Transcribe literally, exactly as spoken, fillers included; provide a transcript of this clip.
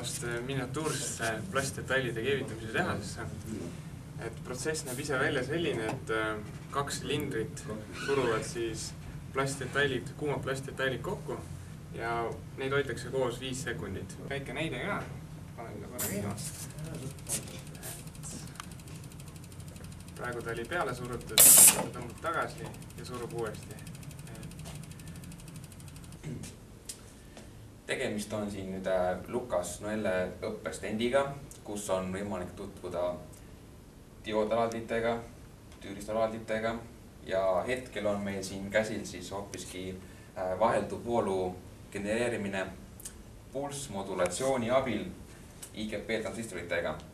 tulemast miniatuursesse plastdetailide keevitamise tehasesse. Et protsess näeb ise välja selline, et kaks silindrit suruvad siis plastdetailid, kuumad plastdetailid kokku ja neid hoitakse koos viis sekundit. Väike näide ka, panen seda korra käima. Praegu ta oli peale surutud, ta tõmbab tagasi ja surub uuesti. Tegemist on siin nüüd Lukas Noelle õppestendiga, kus on võimalik tutvuda dioodalalditega, tüüristalalditega ja hetkel on meil siin käsil siis hoopiski vahelduv voolu genereerimine pulssmodulatsiooni abil I G P transistoritega.